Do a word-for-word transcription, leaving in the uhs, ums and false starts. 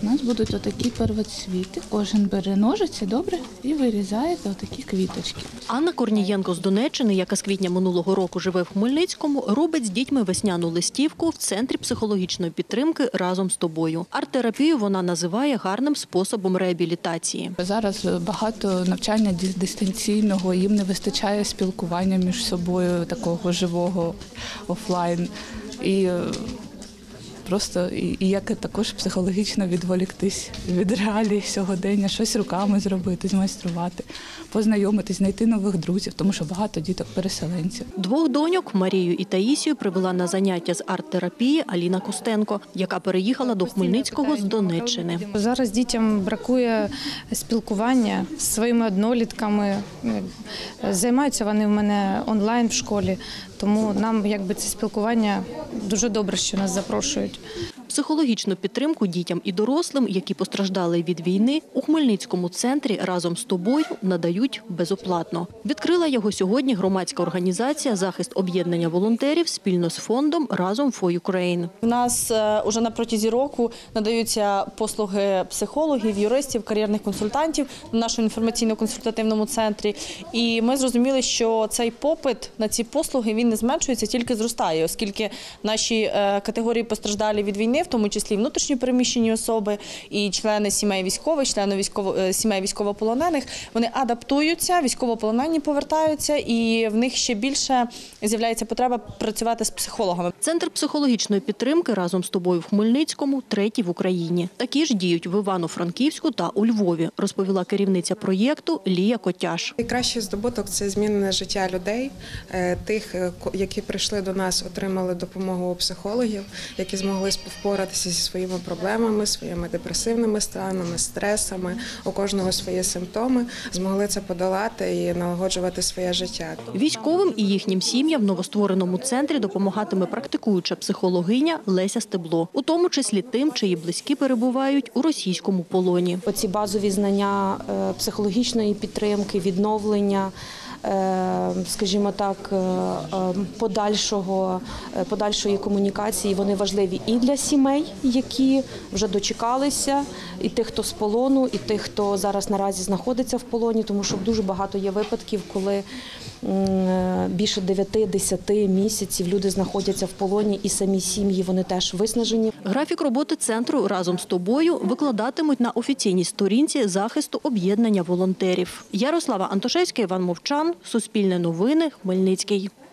У нас будуть отакі первоцвіти. Кожен бере ножиці, добре, і вирізає отакі квіточки. Анна Корнієнко з Донеччини, яка з квітня минулого року живе в Хмельницькому, робить з дітьми весняну листівку в Центрі психологічної підтримки «Разом з тобою». Арт-терапію вона називає гарним способом реабілітації. Зараз багато навчання дистанційного, їм не вистачає спілкування між собою, такого живого, офлайн. І просто і, і як також психологічно відволіктись від реалій сьогодення, щось руками зробити, змайструвати, познайомитись, знайти нових друзів, тому що багато діток-переселенців. Двох доньок, Марію і Таїсію, привела на заняття з арт-терапії Аліна Костенко, яка переїхала до Хмельницького з Донеччини. Зараз дітям бракує спілкування з своїми однолітками. Займаються вони в мене онлайн в школі, тому нам якби це спілкування дуже добре, що нас запрошують. Психологічну підтримку дітям і дорослим, які постраждали від війни, у Хмельницькому центрі «Разом з тобою» надають безоплатно. Відкрила його сьогодні громадська організація «Захист об'єднання волонтерів» спільно з фондом «Разом for Ukraine». У нас вже на протязі року надаються послуги психологів, юристів, кар'єрних консультантів в нашому інформаційно-консультативному центрі. І ми зрозуміли, що цей попит на ці послуги, він не зменшується, тільки зростає, оскільки наші категорії постраждалі від війни, в тому числі внутрішньо переміщені особи і члени сімей військових, члени військово, сімей військовополонених, вони адаптуються, військовополонені повертаються, і в них ще більше з'являється потреба працювати з психологами. Центр психологічної підтримки «Разом з тобою» в Хмельницькому – третій в Україні. Такі ж діють в Івано-Франківську та у Львові, розповіла керівниця проєкту Лія Котяш. Найкращий здобуток – це змінене життя людей, тих, які прийшли до нас, отримали допомогу у психологів, які змогли впоратися зі своїми проблемами, своїми депресивними станами, стресами, у кожного свої симптоми, змогли це подолати і налагоджувати своє життя. Військовим і їхнім сім'ям в новоствореному центрі допомагатиме практикуюча психологиня Леся Стебло, у тому числі тим, чиї близькі перебувають у російському полоні. Оці базові знання психологічної підтримки, відновлення, скажімо так, подальшого, подальшої комунікації, вони важливі і для сімей, які вже дочекалися, і тих, хто з полону, і тих, хто зараз наразі знаходиться в полоні, тому що дуже багато є випадків, коли більше дев'яти-десяти місяців люди знаходяться в полоні, і самі сім'ї, вони теж виснажені. Графік роботи центру «Разом з тобою» викладатимуть на офіційній сторінці захисту об'єднання волонтерів. Ярослава Антошевська, Іван Мовчан, Суспільне новини, Хмельницький.